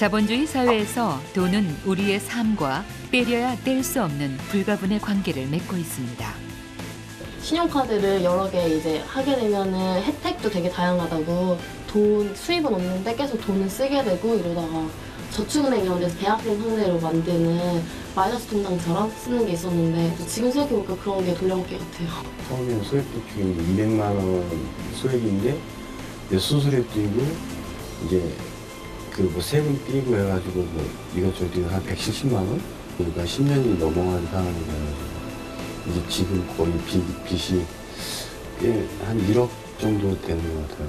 자본주의 사회에서 돈은 우리의 삶과 빼려야 뗄 수 없는 불가분의 관계를 맺고 있습니다. 신용카드를 여러 개 이제 하게 되면은 혜택도 되게 다양하다고 돈 수입은 없는데 계속 돈을 쓰게 되고 이러다가 저축은행 이런 데서 대학생 상대로 만드는 마이너스 통장처럼 쓰는 게 있었는데 지금 생각해보니까 그런 게 돌려먹기 같아요. 처음에는 소액 저축이 200만 원 소액인데 수수료 띄고 이제 그 뭐 세금 띄고 해가지고 뭐 이것저것 띄고 한 170만 원? 그러니까 10년이 넘어간 상황이 돼가지고 이제 지금 거의 빚이 꽤 한 1억 정도 되는 것 같아요.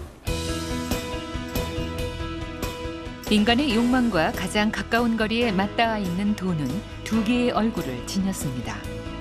인간의 욕망과 가장 가까운 거리에 맞닿아 있는 돈은 두 개의 얼굴을 지녔습니다.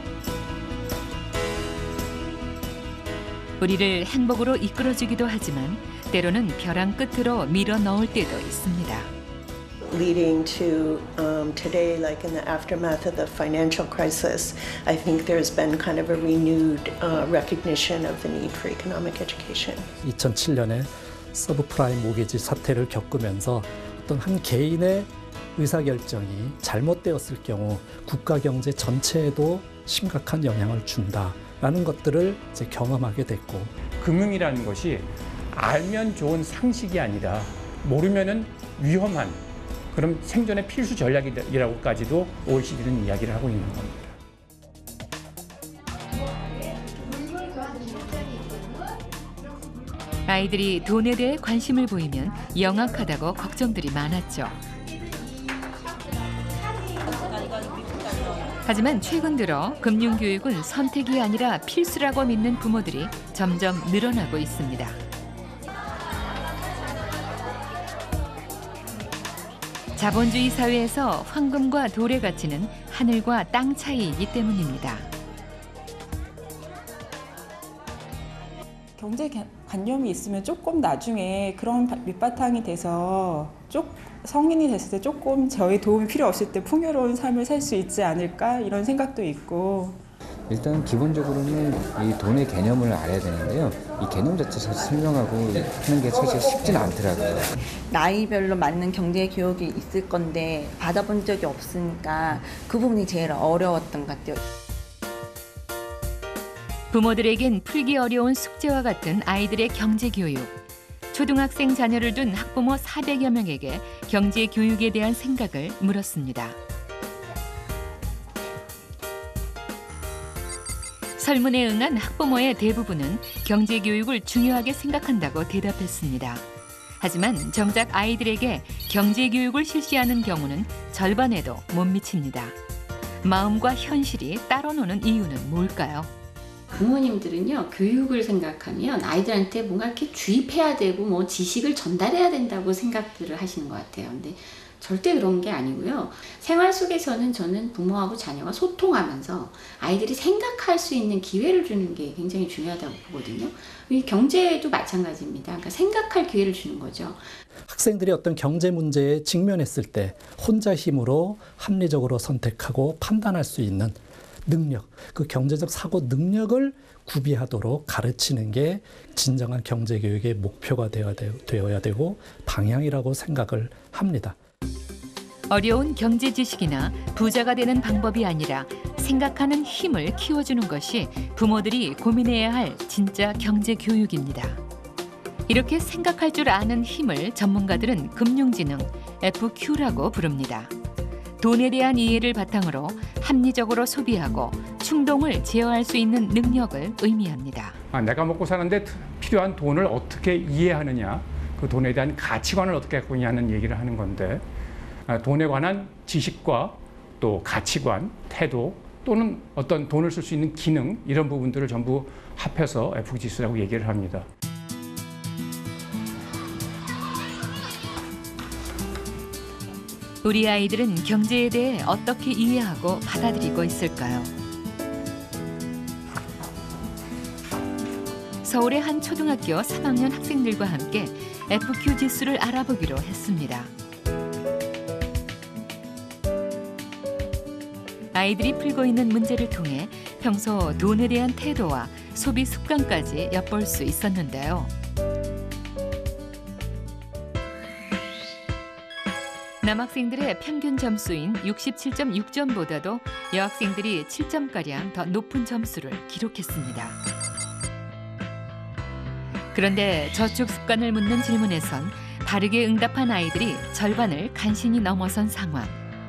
우리를 행복으로 이끌어주기도 하지만 때로는 벼랑 끝으로 밀어 넣을 때도 있습니다. Leading to today, like in the aftermath of the financial crisis, I think there's been kind of a renewed recognition of the need for economic education. 2007년에 서브프라임 모기지 사태를 겪으면서 어떤 한 개인의 의사결정이 잘못되었을 경우 국가 경제 전체에도 심각한 영향을 준다라는 것들을 이제 경험하게 됐고, 금융이라는 것이 알면 좋은 상식이 아니라 모르면은 위험한 그런 생존의 필수 전략이라고까지도 OECD는 이야기를 하고 있는 겁니다. 아이들이 돈에 대해 관심을 보이면 영악하다고 걱정들이 많았죠. 하지만 최근 들어 금융교육은 선택이 아니라 필수라고 믿는 부모들이 점점 늘어나고 있습니다. 자본주의 사회에서 황금과 돌의 가치는 하늘과 땅 차이이기 때문입니다. 경제관념이 있으면 조금 나중에 그런 밑바탕이 돼서 성인이 됐을 때 조금 저희 도움이 필요 없을 때 풍요로운 삶을 살 수 있지 않을까 이런 생각도 있고. 일단 기본적으로는 이 돈의 개념을 알아야 되는데요. 이 개념 자체 사실 설명하고 하는 게 사실 쉽지는 않더라고요. 나이별로 맞는 경제 교육이 있을 건데 받아본 적이 없으니까 그 부분이 제일 어려웠던 것 같아요. 부모들에겐 풀기 어려운 숙제와 같은 아이들의 경제 교육. 초등학생 자녀를 둔 학부모 400여 명에게 경제 교육에 대한 생각을 물었습니다. 설문에 응한 학부모의 대부분은 경제 교육을 중요하게 생각한다고 대답했습니다. 하지만 정작 아이들에게 경제 교육을 실시하는 경우는 절반에도 못 미칩니다. 마음과 현실이 따로 노는 이유는 뭘까요? 부모님들은요, 교육을 생각하면 아이들한테 뭔가 이렇게 주입해야 되고 뭐 지식을 전달해야 된다고 생각들을 하시는 것 같아요. 근데 절대 그런 게 아니고요. 생활 속에서는 저는 부모하고 자녀가 소통하면서 아이들이 생각할 수 있는 기회를 주는 게 굉장히 중요하다고 보거든요. 이 경제도 마찬가지입니다. 그러니까 생각할 기회를 주는 거죠. 학생들이 어떤 경제 문제에 직면했을 때 혼자 힘으로 합리적으로 선택하고 판단할 수 있는 능력, 그 경제적 사고 능력을 구비하도록 가르치는 게 진정한 경제교육의 목표가 되어야 되고 방향이라고 생각을 합니다. 어려운 경제 지식이나 부자가 되는 방법이 아니라 생각하는 힘을 키워주는 것이 부모들이 고민해야 할 진짜 경제 교육입니다. 이렇게 생각할 줄 아는 힘을 전문가들은 금융지능, FQ라고 부릅니다. 돈에 대한 이해를 바탕으로 합리적으로 소비하고 충동을 제어할 수 있는 능력을 의미합니다. 내가 먹고 사는데 필요한 돈을 어떻게 이해하느냐, 그 돈에 대한 가치관을 어떻게 갖고 있냐는 얘기를 하는 건데, 돈에 관한 지식과 또 가치관, 태도 또는 어떤 돈을 쓸 수 있는 기능, 이런 부분들을 전부 합해서 FQ지수라고 얘기를 합니다. 우리 아이들은 경제에 대해 어떻게 이해하고 받아들이고 있을까요? 서울의 한 초등학교 3학년 학생들과 함께 FQ 지수를 알아보기로 했습니다. 아이들이 풀고 있는 문제를 통해 평소 돈에 대한 태도와 소비 습관까지 엿볼 수 있었는데요. 남학생들의 평균 점수인 67.6점보다도 여학생들이 7점가량 더 높은 점수를 기록했습니다. 그런데 저축 습관을 묻는 질문에선 바르게 응답한 아이들이 절반을 간신히 넘어선 상황.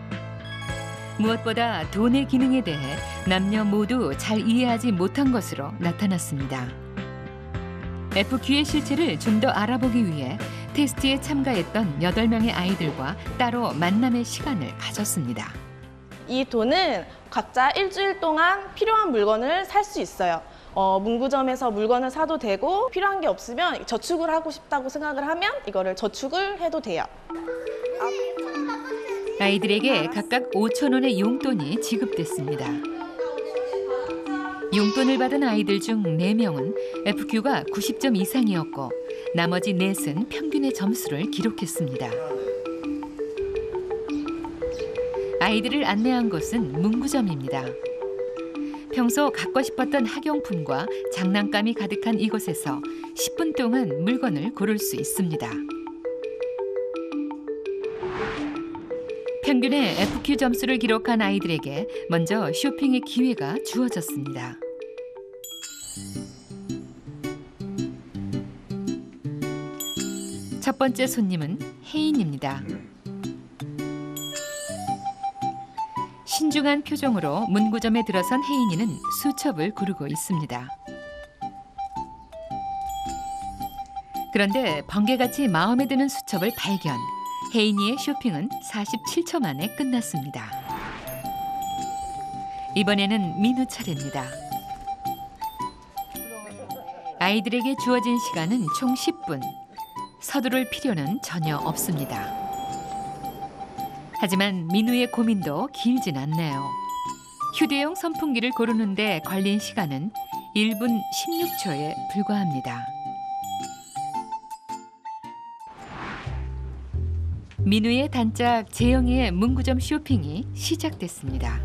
무엇보다 돈의 기능에 대해 남녀 모두 잘 이해하지 못한 것으로 나타났습니다. FQ의 실체를 좀 더 알아보기 위해 테스트에 참가했던 8명의 아이들과 따로 만남의 시간을 가졌습니다. 이 돈은 각자 일주일 동안 필요한 물건을 살 수 있어요. 문구점에서 물건을 사도 되고 필요한 게 없으면 저축을 하고 싶다고 생각을 하면 이거를 저축을 해도 돼요. 아이들에게 각각 5,000원의 용돈이 지급됐습니다. 용돈을 받은 아이들 중 4명은 FQ가 90점 이상이었고 나머지 넷은 평균의 점수를 기록했습니다. 아이들을 안내한 곳은 문구점입니다. 평소 갖고 싶었던 학용품과 장난감이 가득한 이곳에서 10분 동안 물건을 고를 수 있습니다. 평균의 FQ 점수를 기록한 아이들에게 먼저 쇼핑의 기회가 주어졌습니다. 첫 번째 손님은 혜인입니다. 신중한 표정으로 문구점에 들어선 혜인이는 수첩을 고르고 있습니다. 그런데 번개같이 마음에 드는 수첩을 발견. 혜인이의 쇼핑은 47초 만에 끝났습니다. 이번에는 민우 차례입니다. 아이들에게 주어진 시간은 총 10분. 서두를 필요는 전혀 없습니다. 하지만 민우의 고민도 길진 않네요. 휴대용 선풍기를 고르는데 걸린 시간은 1분 16초에 불과합니다. 민우의 단짝 재영이의 문구점 쇼핑이 시작됐습니다.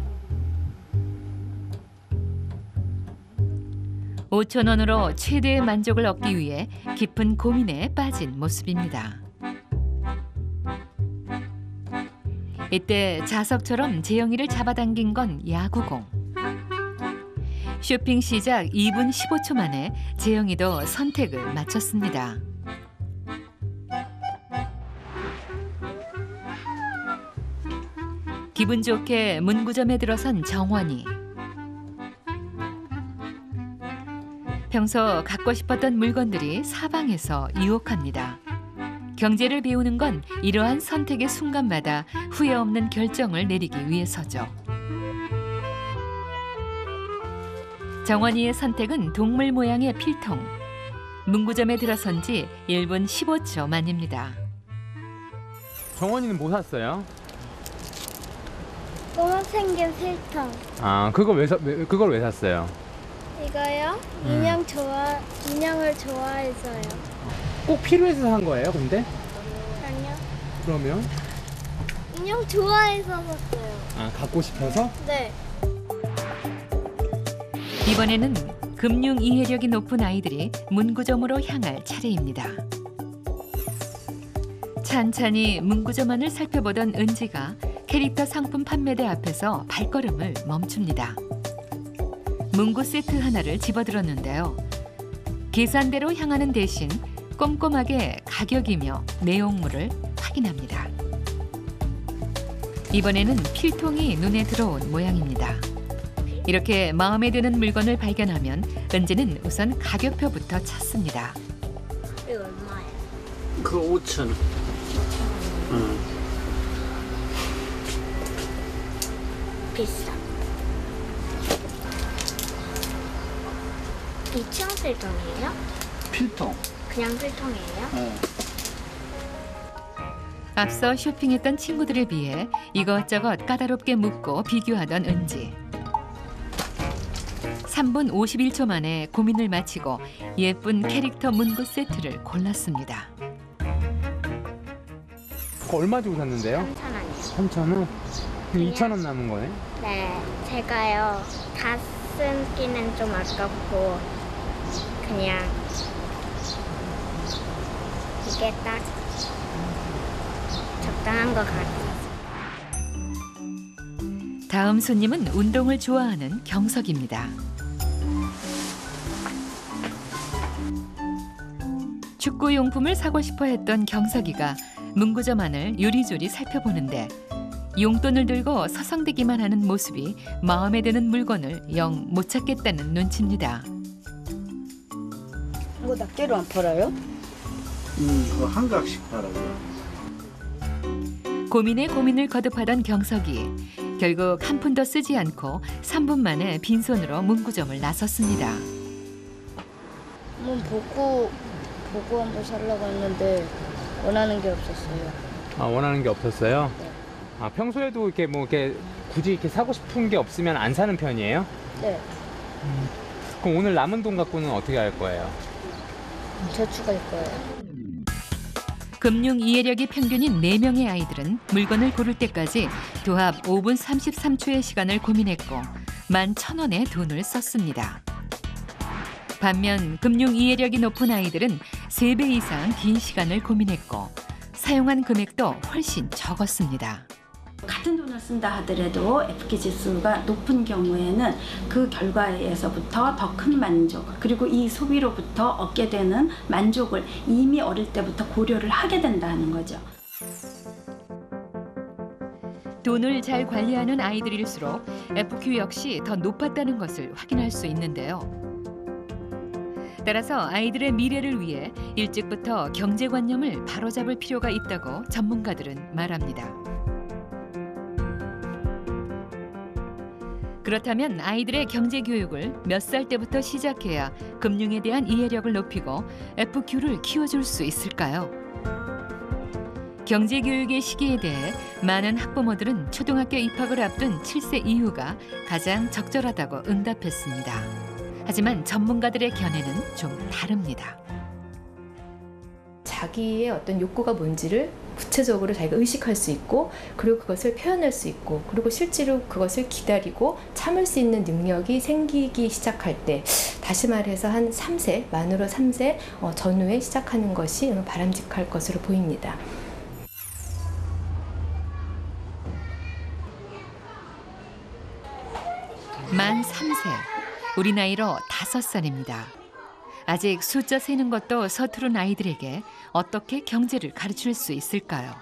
5,000원으로 최대의 만족을 얻기 위해 깊은 고민에 빠진 모습입니다. 이때 자석처럼 재영이를 잡아당긴 건 야구공. 쇼핑 시작 2분 15초 만에 재영이도 선택을 마쳤습니다. 기분 좋게 문구점에 들어선 정원이. 평소 갖고 싶었던 물건들이 사방에서 유혹합니다. 경제를 배우는 건 이러한 선택의 순간마다 후회 없는 결정을 내리기 위해서죠. 정원이의 선택은 동물 모양의 필통. 문구점에 들어선 지 1분 15초 만입니다. 정원이는 뭐 샀어요? 꼬마 생긴 필통. 아, 그걸 왜 샀어요? 이거요? 인형을 좋아해서요. 꼭 필요해서 산 거예요, 근데? 아니요. 그러면? 인형 좋아해서 샀어요. 아, 갖고 싶어서? 네. 이번에는 금융 이해력이 높은 아이들이 문구점으로 향할 차례입니다. 찬찬히 문구점 안을 살펴보던 은지가 캐릭터 상품 판매대 앞에서 발걸음을 멈춥니다. 문구 세트 하나를 집어들었는데요. 계산대로 향하는 대신 꼼꼼하게 가격이며 내용물을 확인합니다. 이번에는 필통이 눈에 들어온 모양입니다. 이렇게 마음에 드는 물건을 발견하면 은지는 우선 가격표부터 찾습니다. 이거 얼마예요? 그거 5,000원. 비싸. 2층 필통이에요? 필통. 그냥 필통이에요? 앞서 쇼핑했던 친구들에 비해 이것저것 까다롭게 묻고 비교하던 은지. 3분 51초 만에 고민을 마치고 예쁜 캐릭터 문구 세트를 골랐습니다. 그거 얼마 주고 샀는데요? 3,000원이요. 3,000원? 2,000원 남은 거네? 네, 제가요 다 쓰기는 좀 아깝고 그냥 이게 딱 적당한 것 같아요. 다음 손님은 운동을 좋아하는 경석입니다. 축구 용품을 사고 싶어 했던 경석이가 문구점 안을 요리조리 살펴보는데 용돈을 들고 서성대기만 하는 모습이 마음에 드는 물건을 영 못 찾겠다는 눈치입니다. 이거 낱개로 안 팔아요? 그거 한 각씩 팔아요. 고민에 고민을 거듭하던 경석이 결국 한 푼도 쓰지 않고 3분 만에 빈손으로 문구점을 나섰습니다. 한번 보고 한번 살려고 했는데 원하는 게 없었어요. 아, 원하는 게 없었어요? 네. 아, 평소에도 이렇게 뭐 이렇게 굳이 이렇게 사고 싶은 게 없으면 안 사는 편이에요? 네. 그럼 오늘 남은 돈 갖고는 어떻게 할 거예요? 저축할 거예요. 금융 이해력이 평균인 4명의 아이들은 물건을 고를 때까지 도합 5분 33초의 시간을 고민했고 11,000원의 돈을 썼습니다. 반면 금융 이해력이 높은 아이들은 3배 이상 긴 시간을 고민했고 사용한 금액도 훨씬 적었습니다. 같은 돈을 쓴다 하더라도 FK 지수가 높은 경우에는 그 결과에서부터 더 큰 만족, 그리고 이 소비로부터 얻게 되는 만족을 이미 어릴 때부터 고려를 하게 된다는 거죠. 돈을 잘 관리하는 아이들일수록 FQ 역시 더 높았다는 것을 확인할 수 있는데요. 따라서 아이들의 미래를 위해 일찍부터 경제관념을 바로잡을 필요가 있다고 전문가들은 말합니다. 그렇다면 아이들의 경제교육을 몇 살 때부터 시작해야 금융에 대한 이해력을 높이고 FQ를 키워줄 수 있을까요? 경제교육의 시기에 대해 많은 학부모들은 초등학교 입학을 앞둔 7세 이후가 가장 적절하다고 응답했습니다. 하지만 전문가들의 견해는 좀 다릅니다. 자기의 어떤 욕구가 뭔지를 구체적으로 자기가 의식할 수 있고 그리고 그것을 표현할 수 있고 그리고 실제로 그것을 기다리고 참을 수 있는 능력이 생기기 시작할 때 다시 말해서 한 3세, 만으로 3세 전후에 시작하는 것이 바람직할 것으로 보입니다. 만 3세, 우리 나이로 5살입니다. 아직 숫자 세는 것도 서투른 아이들에게 어떻게 경제를 가르칠 수 있을까요?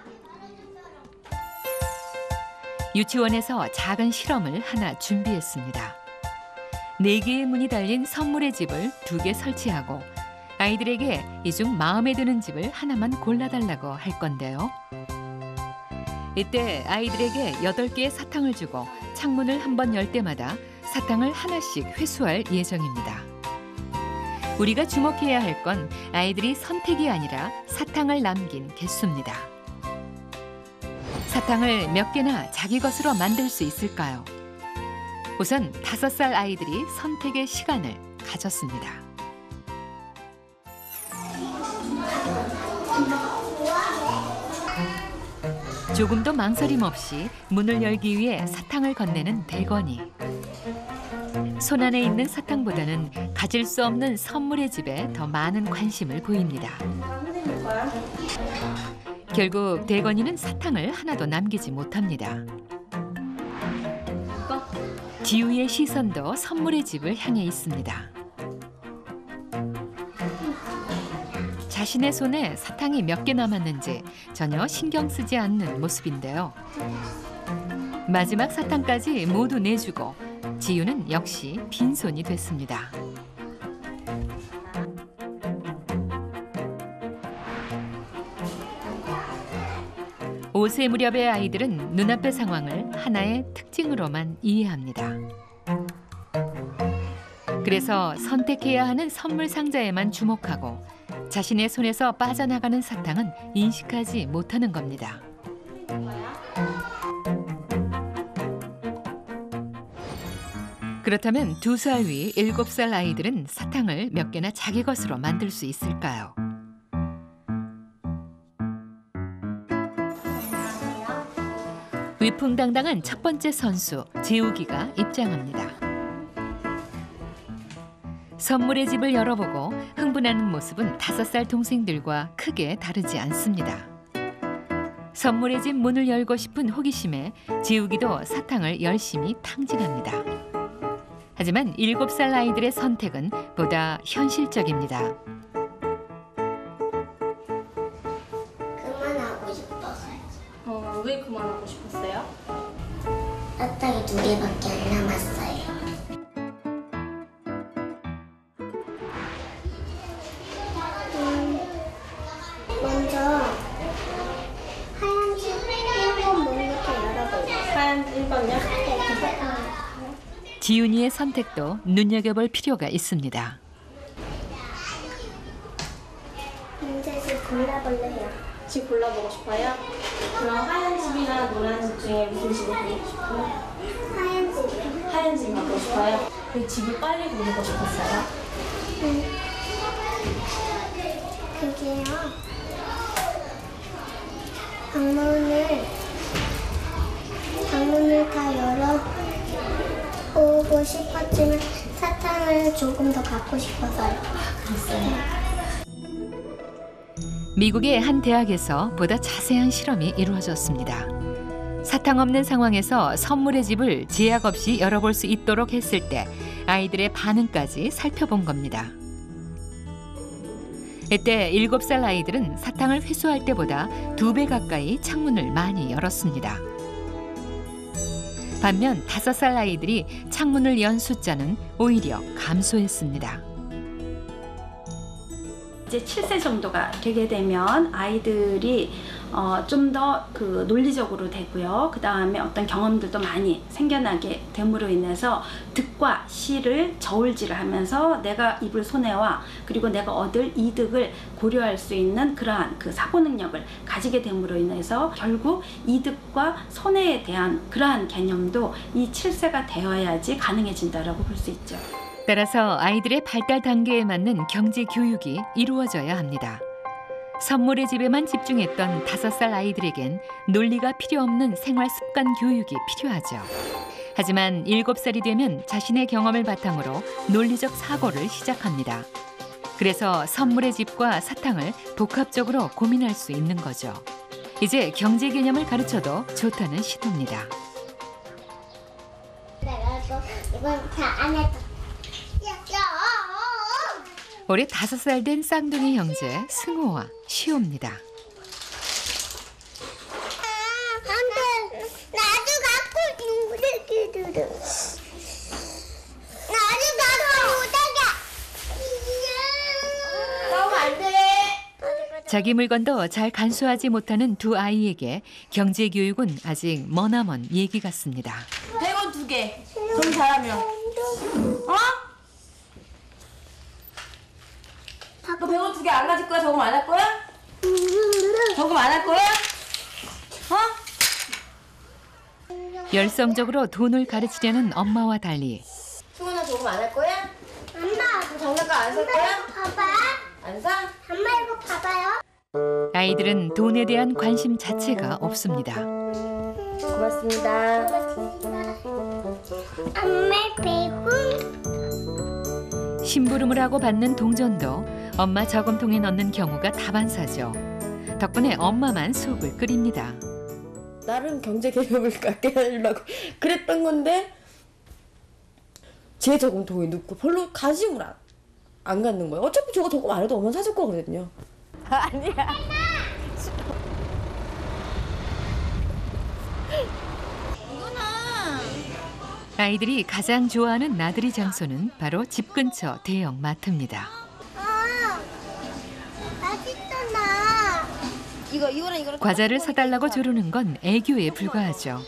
유치원에서 작은 실험을 하나 준비했습니다. 4개의 문이 달린 선물의 집을 2개 설치하고 아이들에게 이 중 마음에 드는 집을 하나만 골라달라고 할 건데요. 이때 아이들에게 8개의 사탕을 주고 창문을 한 번 열 때마다 사탕을 하나씩 회수할 예정입니다. 우리가 주목해야 할 건 아이들이 선택이 아니라 사탕을 남긴 개수입니다. 사탕을 몇 개나 자기 것으로 만들 수 있을까요? 우선 5살 아이들이 선택의 시간을 가졌습니다. 조금도 망설임 없이 문을 열기 위해 사탕을 건네는 대건이. 손안에 있는 사탕보다는 가질 수 없는 선물의 집에 더 많은 관심을 보입니다. 결국 대건이는 사탕을 하나도 남기지 못합니다. 지우의 시선도 선물의 집을 향해 있습니다. 자신의 손에 사탕이 몇 개 남았는지 전혀 신경 쓰지 않는 모습인데요. 마지막 사탕까지 모두 내주고 지우는 역시 빈손이 됐습니다. (5세) 무렵의 아이들은 눈앞의 상황을 하나의 특징으로만 이해합니다. 그래서 선택해야 하는 선물 상자에만 주목하고 자신의 손에서 빠져나가는 사탕은 인식하지 못하는 겁니다. 그렇다면 2살 위 7살 아이들은 사탕을 몇 개나 자기 것으로 만들 수 있을까요? 위풍당당한 첫 번째 선수 지우기가 입장합니다. 선물의 집을 열어보고 흥분하는 모습은 5살 동생들과 크게 다르지 않습니다. 선물의 집 문을 열고 싶은 호기심에 지우기도 사탕을 열심히 탕진합니다. 하지만 7살 아이들의 선택은 보다 현실적입니다. 그만하고 싶어서요. 왜 그만하고 싶었어요? 사탕이 2개밖에 안 남았어요. 먼저 하얀 집 1번 문부터 열어볼게요. 하얀 1번요? 지윤이의 선택도 눈여겨볼 필요가 있습니다. 이제 집 골라볼래요. 집 골라보고 싶어요? 그럼 하얀 집이나 노란 집 중에 무슨 집을 고르고 싶어요? 하얀 집이요. 하얀 집 갖고 싶어요? 그 집을 빨리 고르고 싶었어요? 그게요. 방문을 다 열어보고 싶었지만 사탕을 조금 더 갖고 싶어서요. 그랬어요. 미국의 한 대학에서 보다 자세한 실험이 이루어졌습니다. 사탕 없는 상황에서 선물의 집을 제약 없이 열어볼 수 있도록 했을 때 아이들의 반응까지 살펴본 겁니다. 이때 7살 아이들은 사탕을 회수할 때보다 2배 가까이 창문을 많이 열었습니다. 반면 5살 아이들이 창문을 연 숫자는 오히려 감소했습니다. 이제 7세 정도가 되게 되면 아이들이 좀 더 그 논리적으로 되고요. 그 다음에 어떤 경험들도 많이 생겨나게 됨으로 인해서 득과 실을 저울질을 하면서 내가 입을 손해와 그리고 내가 얻을 이득을 고려할 수 있는 그러한 그 사고 능력을 가지게 됨으로 인해서 결국 이득과 손해에 대한 그러한 개념도 이 7세가 되어야지 가능해진다라고 볼 수 있죠. 따라서 아이들의 발달 단계에 맞는 경제 교육이 이루어져야 합니다. 선물의 집에만 집중했던 5살 아이들에겐 논리가 필요 없는 생활 습관 교육이 필요하죠. 하지만 7살이 되면 자신의 경험을 바탕으로 논리적 사고를 시작합니다. 그래서 선물의 집과 사탕을 복합적으로 고민할 수 있는 거죠. 이제 경제 개념을 가르쳐도 좋다는 시도입니다. 내가 이건 다 안 했다. 올해 5살 된 쌍둥이 형제 승호와 시호입니다. 안돼. 나도 갖고 있는 나도 못하게. 싸우면 안 돼. 자기 물건도 잘 간수하지 못하는 두 아이에게 경제 교육은 아직 머나먼 얘기 같습니다. 100원 2개. 돈 잘하면. 너 100원 2개 안 가질 거야? 저금 안 할 거야? 저금 안 할 거야? 열성적으로 돈을 가르치려는 엄마와 달리 승훈아 저금 안 할 거야? 엄마. 장난감 안 살 거야? 봐봐. 안 사? 엄마 이거 봐봐요. 아이들은 돈에 대한 관심 자체가 없습니다. 고맙습니다. 엄마 100원. 심부름을 하고 받는 동전도 엄마 저금통에 넣는 경우가 다반사죠. 덕분에 엄마만 속을 끓입니다. 나름 경제 개념을 갖게 하려고 그랬던 건데 제 저금통에 넣고 별로 관심을 안 갖는 거예요. 어차피 저거 저금 안 해도 엄마 사줄 거거든요. 아니야. 아이들이 가장 좋아하는 나들이 장소는 바로 집 근처 대형 마트입니다. 맛있잖아. 이거랑 과자를 사달라고 조르는 건 애교에 불과하죠.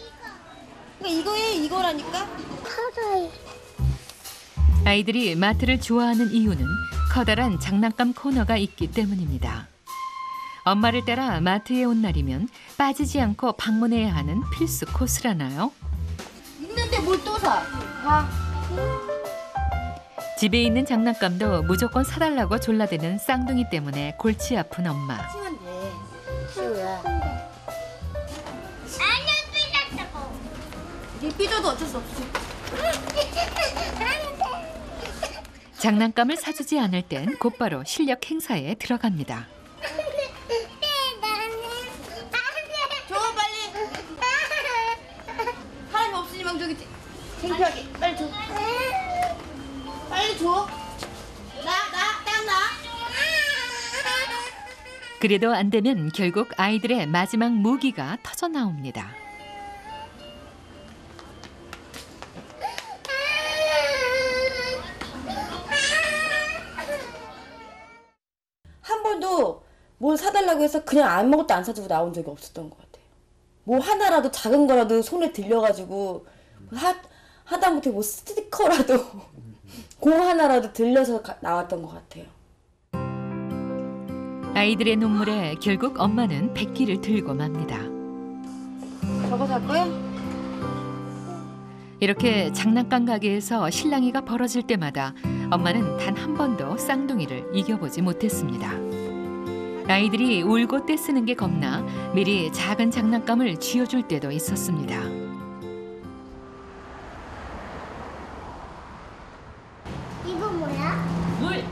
이거라니까. 커다래. 아이들이 마트를 좋아하는 이유는 커다란 장난감 코너가 있기 때문입니다. 엄마를 따라 마트에 온 날이면 빠지지 않고 방문해야 하는 필수 코스라나요? 있는데 뭘 또 사? 집에 있는 장난감도 무조건 사달라고 졸라대는 쌍둥이 때문에 골치 아픈 엄마. 치면 돼. 시우야. 아니야, 삐졌다고. 네 삐져도 어쩔 수 없지. 장난감을 사주지 않을 땐 곧바로 실력 행사에 들어갑니다. 창피하게 빨리 줘. 빨리 줘. 딱 나. 그래도 안 되면 결국 아이들의 마지막 무기가 터져 나옵니다. 한 번도 뭘 사달라고 해서 그냥 아무것도 안 사주고 나온 적이 없었던 것 같아요. 뭐 하나라도 작은 거라도 손에 들려가지고 하다못해 뭐 스티커라도 공 하나라도 들려서 나왔던 것 같아요. 아이들의 눈물에 결국 엄마는 백기를 들고 맙니다. 저거 살 거야? 이렇게 장난감 가게에서 실랑이가 벌어질 때마다 엄마는 단 한 번도 쌍둥이를 이겨보지 못했습니다. 아이들이 울고 떼쓰는 게 겁나 미리 작은 장난감을 쥐어줄 때도 있었습니다. 이거 뭐야? 물!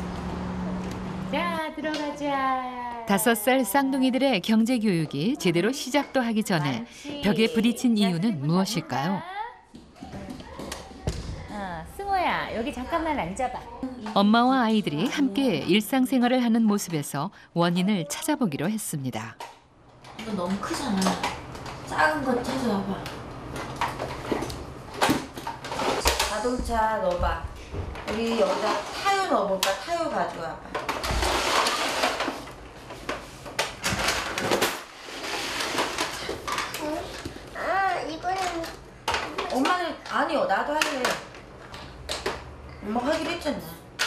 자, 들어가자. 5살 쌍둥이들의 경제교육이 제대로 시작도 하기 전에 벽에 부딪힌 이유는 무엇일까요? 승호야, 여기 잠깐만 앉아봐. 엄마와 아이들이 함께 일상생활을 하는 모습에서 원인을 찾아보기로 했습니다. 이거 너무 크잖아. 작은 거 찾아와봐. 자동차 넣어봐. 우리 여기다 타요 넣어볼까? 타요 가져와봐. 이거는 엄마는 아니요, 나도 할래. 엄마가 하기로 했잖아.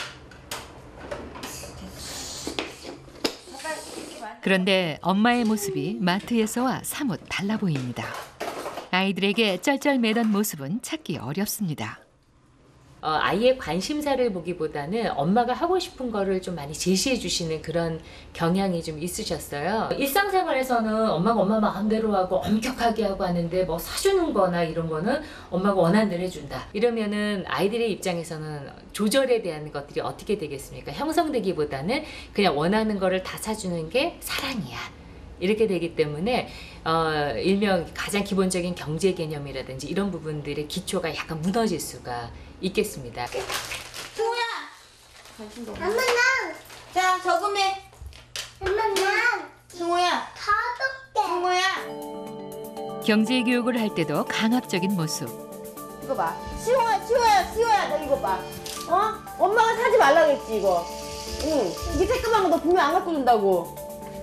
그런데 엄마의 모습이 마트에서와 사뭇 달라 보입니다. 아이들에게 쩔쩔매던 모습은 찾기 어렵습니다. 아이의 관심사를 보기보다는 엄마가 하고 싶은 거를 좀 많이 제시해 주시는 그런 경향이 좀 있으셨어요. 일상생활에서는 엄마가 엄마 마음대로 하고 엄격하게 하고 하는데 뭐 사주는 거나 이런 거는 엄마가 원하는 대로 해준다. 이러면은 아이들의 입장에서는 조절에 대한 것들이 어떻게 되겠습니까? 형성되기보다는 그냥 원하는 거를 다 사주는 게 사랑이야. 이렇게 되기 때문에 일명 가장 기본적인 경제 개념이라든지 이런 부분들의 기초가 약간 무너질 수가 있겠습니다. 승우야! 엄마 나. 자, 저금해. 엄마 나. 승우야. 다섯 개. 승우야. 경제교육을 할 때도 강압적인 모습. 이거 봐. 시호야, 너 이거 봐. 엄마가 사지 말라 그랬지, 이거. 응. 이게 새까만 거 너 분명 안 갖고 준다고.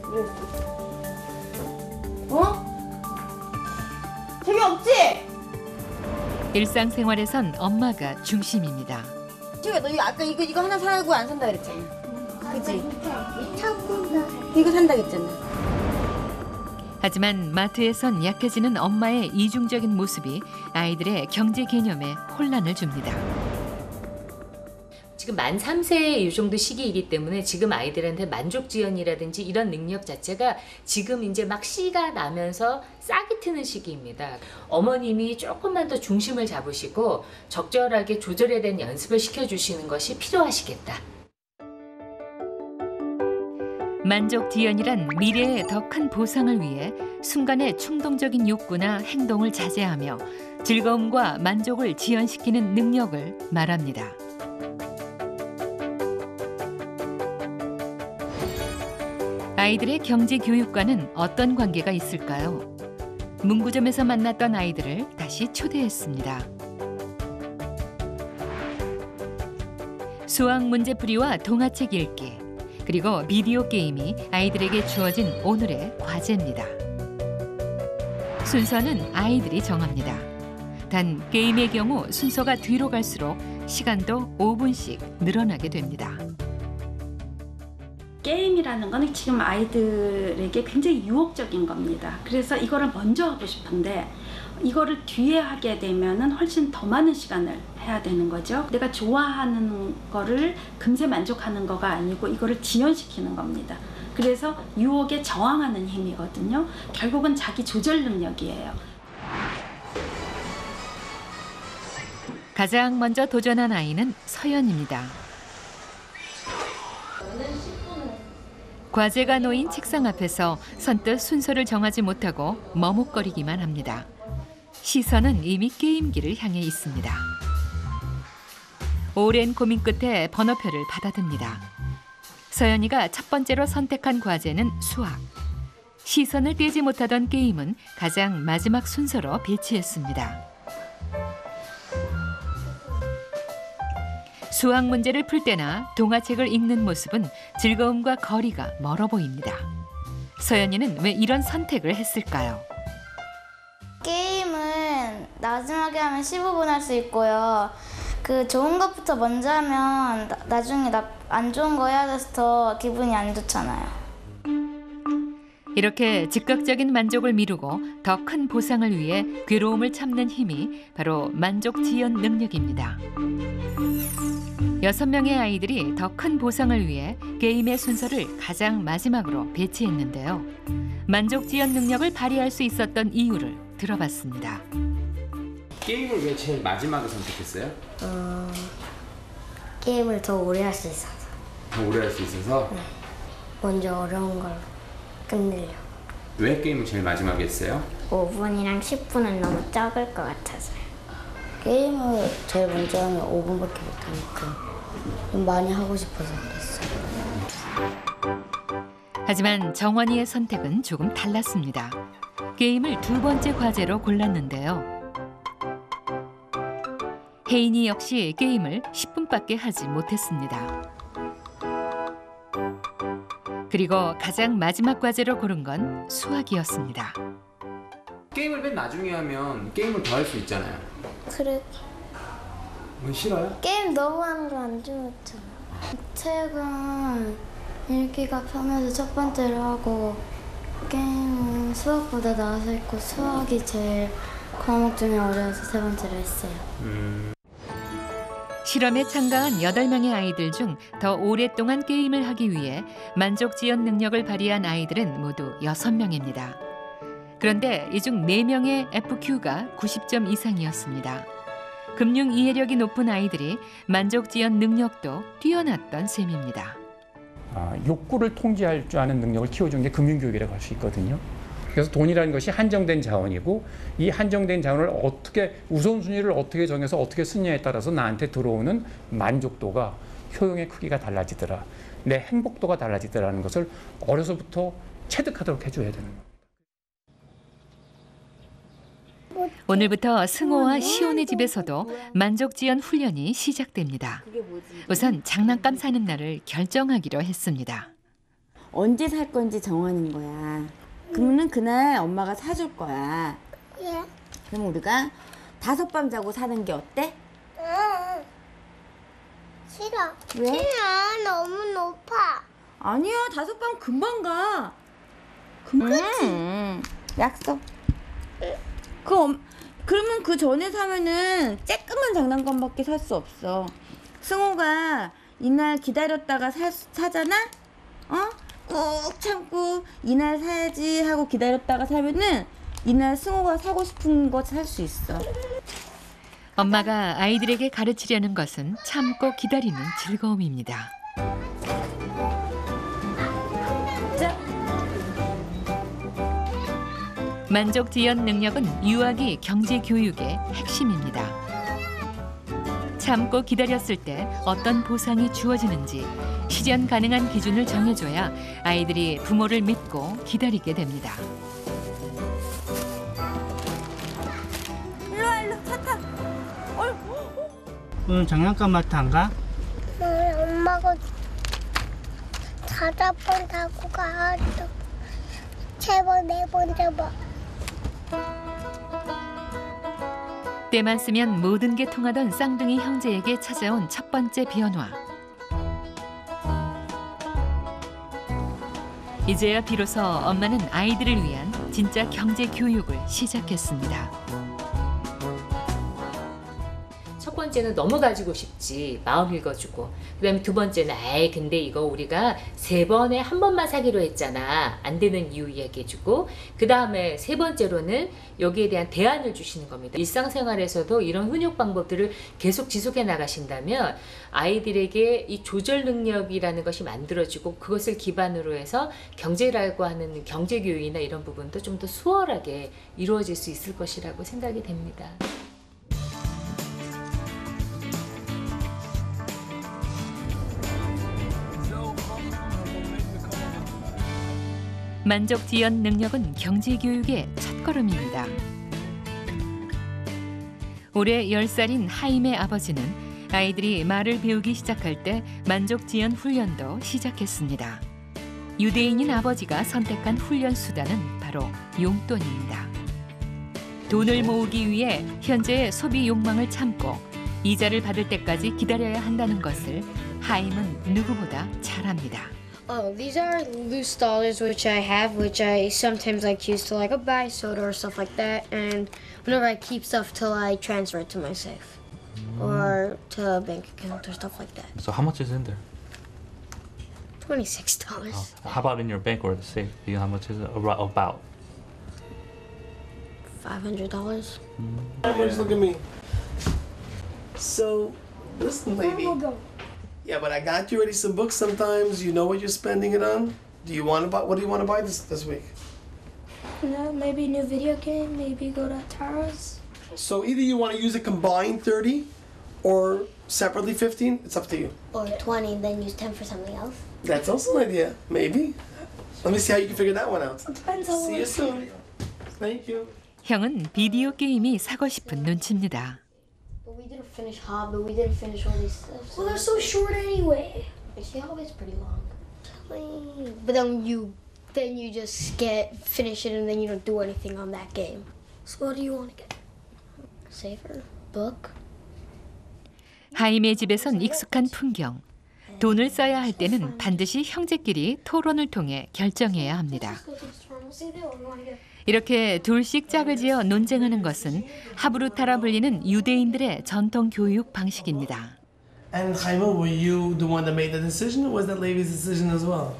재미없지? 일상생활에선 엄마가 중심입니다. 시호야, 너 아까 이거 하나 사고 안 산다 그랬잖아. 그치? 차구나. 이거 산다 그랬잖아. 하지만 마트에선 약해지는 엄마의 이중적인 모습이 아이들의 경제 개념에 혼란을 줍니다. 지금 만 3세 이 정도 시기이기 때문에 지금 아이들한테 만족지연이라든지 이런 능력 자체가 지금 이제 막 씨가 나면서 싹이 트는 시기입니다. 어머님이 조금만 더 중심을 잡으시고 적절하게 조절에 대한 연습을 시켜주시는 것이 필요하시겠다. 만족지연이란 미래의 더 큰 보상을 위해 순간의 충동적인 욕구나 행동을 자제하며 즐거움과 만족을 지연시키는 능력을 말합니다. 아이들의 경제 교육과는 어떤 관계가 있을까요? 문구점에서 만났던 아이들을 다시 초대했습니다. 수학 문제풀이와 동화책 읽기, 그리고 비디오 게임이 아이들에게 주어진 오늘의 과제입니다. 순서는 아이들이 정합니다. 단 게임의 경우 순서가 뒤로 갈수록 시간도 5분씩 늘어나게 됩니다. 게임이라는 건 지금 아이들에게 굉장히 유혹적인 겁니다. 그래서 이거를 먼저 하고 싶은데 이거를 뒤에 하게 되면은 훨씬 더 많은 시간을 해야 되는 거죠. 내가 좋아하는 거를 금세 만족하는 거가 아니고 이거를 지연시키는 겁니다. 그래서 유혹에 저항하는 힘이거든요. 결국은 자기 조절 능력이에요. 가장 먼저 도전한 아이는 서연입니다. 과제가 놓인 책상 앞에서 선뜻 순서를 정하지 못하고 머뭇거리기만 합니다. 시선은 이미 게임기를 향해 있습니다. 오랜 고민 끝에 번호표를 받아듭니다. 서연이가 첫 번째로 선택한 과제는 수학. 시선을 떼지 못하던 게임은 가장 마지막 순서로 배치했습니다. 수학 문제를 풀 때나 동화책을 읽는 모습은 즐거움과 거리가 멀어 보입니다. 서연이는 왜 이런 선택을 했을까요? 게임은 마지막에 하면 15분 할 수 있고요. 그 좋은 것부터 먼저 하면 나중에 안 좋은 거 해야 돼서 더 기분이 안 좋잖아요. 이렇게 즉각적인 만족을 미루고 더 큰 보상을 위해 괴로움을 참는 힘이 바로 만족지연 능력입니다. 6명의 아이들이 더 큰 보상을 위해 게임의 순서를 가장 마지막으로 배치했는데요. 만족지연 능력을 발휘할 수 있었던 이유를 들어봤습니다. 게임을 왜 제일 마지막에 선택했어요? 게임을 더 오래 할 수 있어서. 더 오래 할 수 있어서? 네. 먼저 어려운 걸 끝내려. 왜 게임을 제일 마지막에 했어요? 5분이랑 10분은 너무 적을 것 같아서요. 게임을 제일 먼저 하면 5분밖에 못하니까 좀 많이 하고 싶어서 그랬어요. 하지만 정원이의 선택은 조금 달랐습니다. 게임을 두 번째 과제로 골랐는데요. 혜인이 역시 게임을 10분밖에 하지 못했습니다. 그리고 가장 마지막 과제로 고른 건 수학이었습니다. 게임을 맨 나중에 하면 게임을 더 할 수 있잖아요. 그래. 뭐 싫어요? 게임 너무 하는 거 안 좋잖아. 책은 읽기가 편해서 첫 번째로 하고 게임은 수학보다 나아서 했고 수학이 제일 과목 중에 어려워서 세 번째로 했어요. 실험에 참가한 8명의 아이들 중 더 오랫동안 게임을 하기 위해 만족지연 능력을 발휘한 아이들은 모두 6명입니다. 그런데 이 중 4명의 FQ가 90점 이상이었습니다. 금융 이해력이 높은 아이들이 만족지연 능력도 뛰어났던 셈입니다. 욕구를 통제할 줄 아는 능력을 키워주는 게 금융교육이라고 할 수 있거든요. 그래서 돈이라는 것이 한정된 자원이고 이 한정된 자원을 어떻게 우선순위를 어떻게 정해서 어떻게 쓰냐에 따라서 나한테 들어오는 만족도가 효용의 크기가 달라지더라. 내 행복도가 달라지더라는 것을 어려서부터 체득하도록 해줘야 되는 거예요. 오늘부터 승호와 시온의 집에서도 만족지연 훈련이 시작됩니다. 우선 장난감 사는 날을 결정하기로 했습니다. 언제 살 건지 정하는 거야. 그러면은 그날 엄마가 사줄 거야. 예. 그럼 우리가 5밤 자고 사는 게 어때? 싫어. 왜? 싫어. 너무 높아. 아니야, 5밤 금방 가. 약속. 그러면 그 전에 사면은 쬐끄만 장난감밖에 살 수 없어. 승호가 이날 기다렸다가 사잖아? 꾹 참고 이날 사야지 하고 기다렸다가 사면은 이날 승호가 사고 싶은 거 살 수 있어. 엄마가 아이들에게 가르치려는 것은 참고 기다리는 즐거움입니다. 만족지연 능력은 유아기 경제교육의 핵심입니다. 참고 기다렸을 때 어떤 보상이 주어지는지 실현 가능한 기준을 정해줘야 아이들이 부모를 믿고 기다리게 됩니다. 일로 차 타. 오늘 장난감 마트 안 가? 엄마가 4번 타고 가. 3번, 4번 잡아. 때만 쓰면 모든 게 통하던 쌍둥이 형제에게 찾아온 첫 번째 변화. 이제야 비로소 엄마는 아이들을 위한 진짜 경제 교육을 시작했습니다. 첫 번째는 너무 가지고 싶지, 마음 읽어주고. 그 다음에 두 번째는 아이 근데 이거 우리가 3번에 한 번만 사기로 했잖아, 안 되는 이유 이야기해주고. 그 다음에 세 번째로는 여기에 대한 대안을 주시는 겁니다. 일상생활에서도 이런 훈육 방법들을 계속 지속해 나가신다면 아이들에게 이 조절 능력이라는 것이 만들어지고, 그것을 기반으로 해서 경제라고 하는 경제교육이나 이런 부분도 좀 더 수월하게 이루어질 수 있을 것이라고 생각이 됩니다. 만족지연 능력은 경제교육의 첫걸음입니다. 올해 10살인 하임의 아버지는 아이들이 말을 배우기 시작할 때 만족지연 훈련도 시작했습니다. 유대인인 아버지가 선택한 훈련 수단은 바로 용돈입니다. 돈을 모으기 위해 현재의 소비 욕망을 참고 이자를 받을 때까지 기다려야 한다는 것을 하임은 누구보다 잘 압니다. Oh, these are loose dollars which I have, which I sometimes use to buy soda or stuff like that, and whenever I keep stuff till I transfer it to my safe or to a bank account or stuff like that. So how much is in there? $26. How about in your bank or the safe? How much is it about? $500. Everyone's look at me. So, listen, lady. Yeah, but I got you already some books. Sometimes you know what you're spending it on. Do you want to buy? What do you want to buy this week? Maybe a new video game. Maybe go to Tara's. So either you want to use a combined 30, or separately 15. It's up to you. Or 20, then use 10 for something else. That's also an idea. Maybe. Let me see how you can figure that one out. Depends on See you soon. Thank you. 형은 비디오 게임이 사고 싶은 눈치입니다. But we didn't finish Hob, but we didn't finish all these stuff. Well, they're so short anyway. Actually, Hobbit's pretty long. But then you just finish it and then you don't do anything on that game. So what do you want to get? Safer? Book? 하임의 집에선 익숙한 풍경. 돈을 써야 할 때는 반드시 형제끼리 토론을 통해 결정해야 합니다. 이렇게 둘씩 짝을 지어 논쟁하는 것은 하브루타라 불리는 유대인들의 전통 교육 방식입니다. And Jaime, were you the one that made the decision, or was that Levi's decision as well?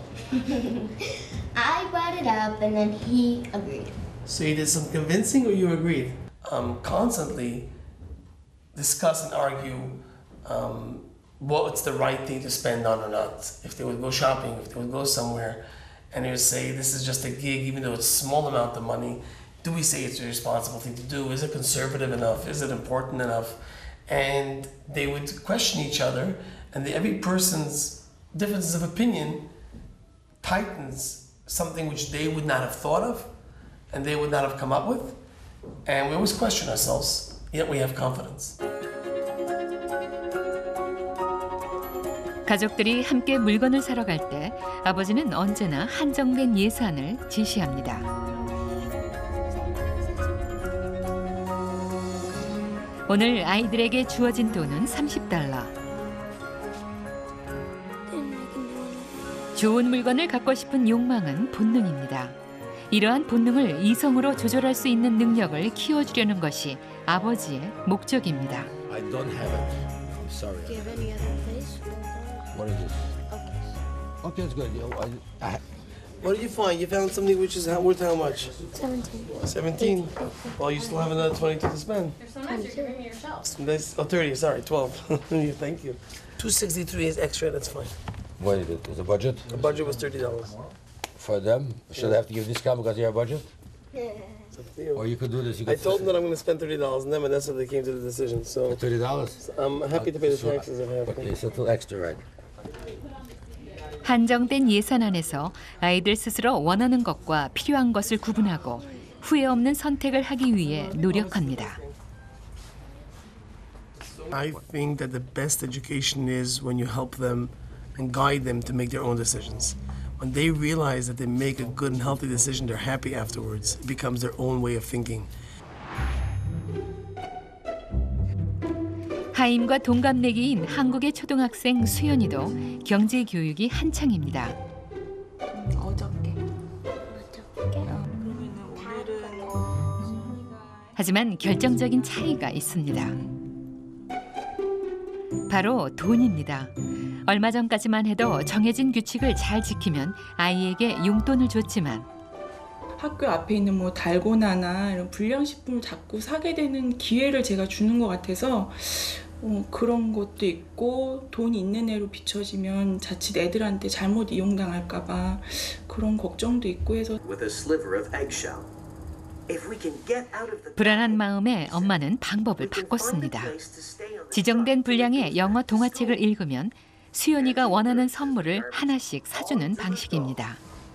I brought it up and then he agreed. So you did some convincing, or you agreed? Constantly discuss and argue what's the right thing to spend on or not. If they would go shopping, if they would go somewhere, and they would say this is just a gig, even though it's a small amount of money. Do we say it's a responsible thing to do? Is it conservative enough? Is it important enough? And they would question each other, and every person's differences of opinion tightens something which they would not have thought of, and they would not have come up with. And we always question ourselves, yet we have confidence. 가족들이 함께 물건을 사러 갈 때 아버지는 언제나 한정된 예산을 지시합니다. 오늘 아이들에게 주어진 돈은 $30. 좋은 물건을 갖고 싶은 욕망은 본능입니다. 이러한 본능을 이성으로 조절할 수 있는 능력을 키워주려는 것이 아버지의 목적입니다. I don't have it. I'm sorry. Do you have any other place? What is this? Okay, it's good. What did you find? You found something which is worth how much? 17. 17? Well, you still have another 22 to spend. There's so much you're giving me yourself. That's, 30, sorry, 12. Thank you. 263 is extra, that's fine. What is it? Is the budget? The budget was $30. For them? Should I have to give discount because of your budget? Yeah. It's up to you. Or you could do this. I told them that I'm going to spend $30, and then Vanessa, they came to the decision. So $30? I'm happy to pay the taxes if I have to. Okay, so it's a little extra, right? 한정된 예산 안에서 아이들 스스로 원하는 것과 필요한 것을 구분하고 후회 없는 선택을 하기 위해 노력합니다. I think that the best education is when you help them and guide them to make their own decisions. When they realize that they make a good and healthy decision, they're happy afterwards. It becomes their own way of thinking. 하임과 동갑내기인 한국의 초등학생 수연이도 경제 교육이 한창입니다. 어저께. 하지만 결정적인 차이가 있습니다. 바로 돈입니다. 얼마 전까지만 해도 정해진 규칙을 잘 지키면 아이에게 용돈을 줬지만 학교 앞에 있는 뭐 달고나나 이런 불량식품을 자꾸 사게 되는 기회를 제가 주는 것 같아서 그런 것도 있고 돈이 있는 애로 비춰지면 자칫 애들한테 잘못 이용당할까 봐 그런 걱정도 있고 해서 불안한 마음에 엄마는 방법을 바꿨습니다. 지정된 분량의 영어 동화책을 읽으면 수연이가 원하는 선물을 하나씩 사주는 방식입니다.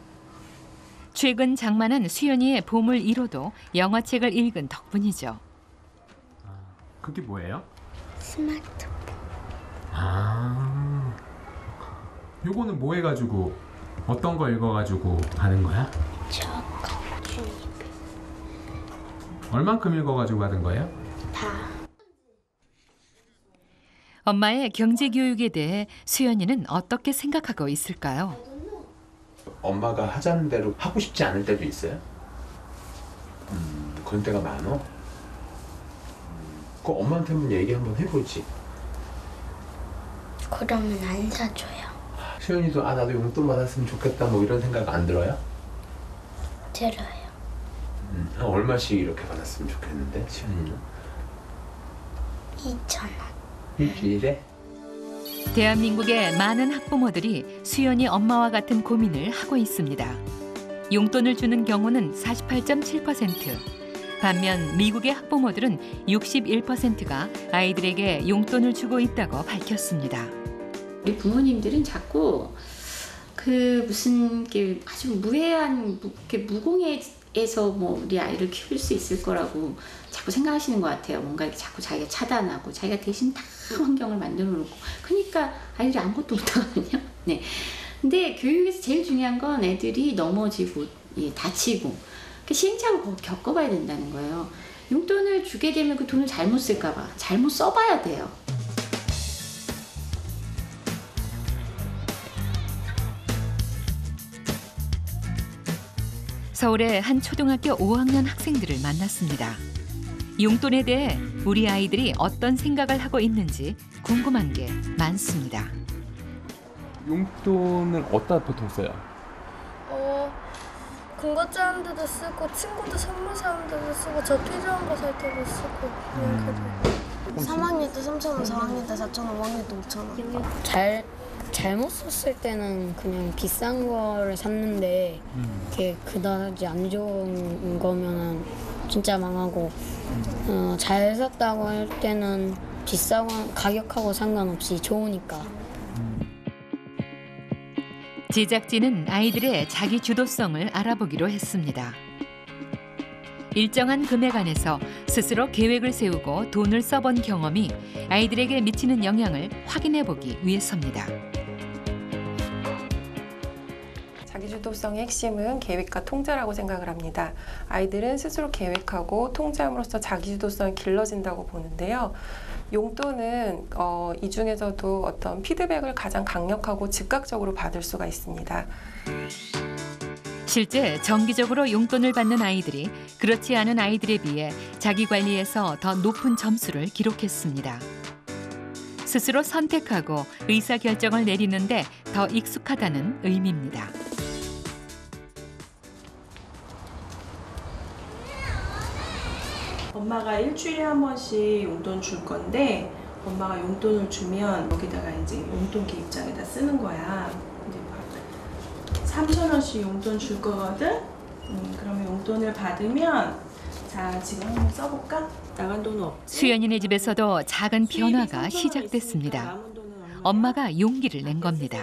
최근 장마는 수연이의 보물 1호도 영화책을 읽은 덕분이죠. 그게 뭐예요? 스마트폰. 아, 요거는 뭐 해가지고 어떤 거 읽어가지고 하는 거야? 얼만큼 읽어가지고 받은 거예요? 다. 엄마의 경제 교육에 대해 수연이는 어떻게 생각하고 있을까요? 엄마가 하자는 대로 하고 싶지 않을 때도 있어요? 그런 때가 많어? 그 엄마한테 한번 얘기 한번 해보지. 그러면 안 사줘요. 수연이도 나도 용돈 받았으면 좋겠다 뭐 이런 생각 안 들어요? 들어요. 한 얼마씩 이렇게 받았으면 좋겠는데 수연이는? 2,000원. 일주일에? 대한민국의 많은 학부모들이 수연이 엄마와 같은 고민을 하고 있습니다. 용돈을 주는 경우는 48.7%. 반면 미국의 학부모들은 61%가 아이들에게 용돈을 주고 있다고 밝혔습니다. 우리 부모님들은 자꾸 그 무슨 게 아주 무해한 무공해에서 뭐 우리 아이를 키울 수 있을 거라고 자꾸 생각하시는 것 같아요. 뭔가 이렇게 자꾸 자기가 차단하고 자기가 대신 다 환경을 만들어 놓고 그러니까 아이들이 아무것도 못하거든요. 네. 근데 교육에서 제일 중요한 건 애들이 넘어지고 다치고 시행착오를 겪어봐야 된다는 거예요. 용돈을 주게 되면 그 돈을 잘못 쓸까 봐 잘못 써봐야 돼요. 서울의 한 초등학교 5학년 학생들을 만났습니다. 용돈에 대해 우리 아이들이 어떤 생각을 하고 있는지 궁금한 게 많습니다. 용돈을 어디다 보통 써요? 군것질 하는 데도 쓰고 친구들 선물 사는 데도 쓰고 저 필요한 거 살 때도 쓰고 그냥 그래도 3학년 때 3,000원, 4학년 때 4,000원, 5학년 때 5,000원. 잘못 썼을 때는 그냥 비싼 거를 샀는데 그게 그다지 안 좋은 거면은 진짜 망하고 잘 샀다고 할 때는 비싼 가격하고 상관없이 좋으니까. 제작진은 아이들의 자기 주도성을 알아보기로 했습니다. 일정한 금액 안에서 스스로 계획을 세우고 돈을 써본 경험이 아이들에게 미치는 영향을 확인해보기 위해서입니다. 자기주도성의 핵심은 계획과 통제라고 생각을 합니다. 아이들은 스스로 계획하고 통제함으로써 자기주도성이 길러진다고 보는데요. 용돈은 이 중에서도 어떤 피드백을 가장 강력하고 즉각적으로 받을 수가 있습니다. 실제 정기적으로 용돈을 받는 아이들이 그렇지 않은 아이들에 비해 자기관리에서 더 높은 점수를 기록했습니다. 스스로 선택하고 의사결정을 내리는데 더 익숙하다는 의미입니다. 엄마가 일주일에 한 번씩 용돈 줄 건데 엄마가 용돈을 주면 여기다가 이제 용돈 기입장에다 쓰는 거야. 이제 3,000원씩 용돈 줄 거거든. 그러면 용돈을 받으면 자 지금 한번 써볼까? 나간 돈은 없지? 수연이네 집에서도 작은 변화가 시작됐습니다. 엄마가 용기를 낸 겁니다.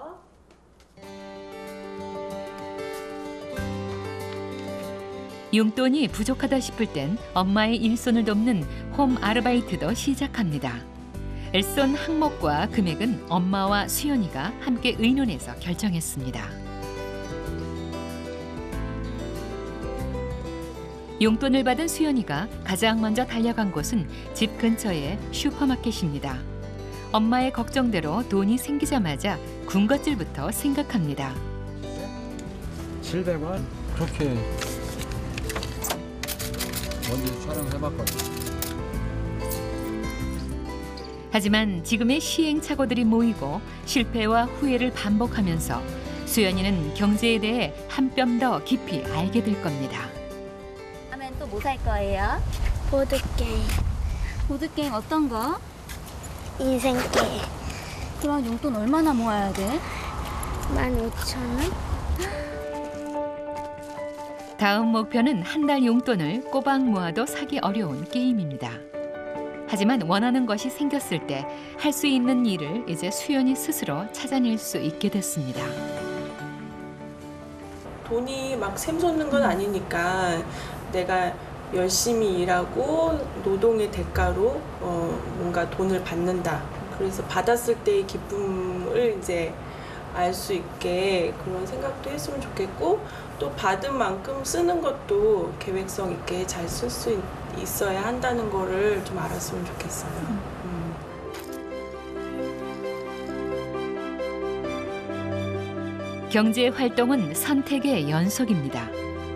용돈이 부족하다 싶을 땐 엄마의 일손을 돕는 홈 아르바이트도 시작합니다. 일손 항목과 금액은 엄마와 수연이가 함께 의논해서 결정했습니다. 용돈을 받은 수연이가 가장 먼저 달려간 곳은 집 근처의 슈퍼마켓입니다. 엄마의 걱정대로 돈이 생기자마자 군것질부터 생각합니다. 700원? 그렇게 먼저 촬영해봤거든. 하지만 지금의 시행착오들이 모이고 실패와 후회를 반복하면서 수연이는 경제에 대해 한 뼘 더 깊이 알게 될 겁니다. 다음엔 또 뭐 살 거예요? 보드게임. 보드게임 어떤 거? 인생 게임. 그럼 용돈 얼마나 모아야 돼? 15,000원? 다음 목표는 한 달 용돈을 꼬박 모아도 사기 어려운 게임입니다. 하지만 원하는 것이 생겼을 때 할 수 있는 일을 이제 수연이 스스로 찾아낼 수 있게 됐습니다. 돈이 막 샘솟는 건 아니니까 내가 열심히 일하고 노동의 대가로 뭔가 돈을 받는다. 그래서 받았을 때의 기쁨을 이제 알 수 있게 그런 생각도 했으면 좋겠고, 또 받은 만큼 쓰는 것도 계획성 있게 잘 쓸 수 있어야 한다는 거를 좀 알았으면 좋겠어요. 경제 활동은 선택의 연속입니다.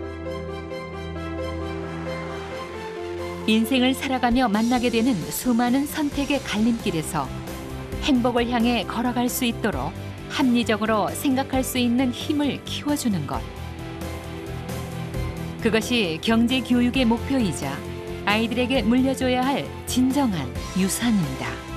인생을 살아가며 만나게 되는 수많은 선택의 갈림길에서 행복을 향해 걸어갈 수 있도록 합리적으로 생각할 수 있는 힘을 키워주는 것. 그것이 경제 교육의 목표이자 아이들에게 물려줘야 할 진정한 유산입니다.